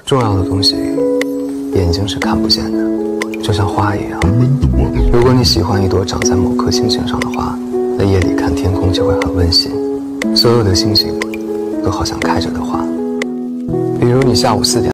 重要的东西，眼睛是看不见的，就像花一样。如果你喜欢一朵长在某颗星星上的花，在夜里看天空就会很温馨。所有的星星都好像开着的花。比如你下午4点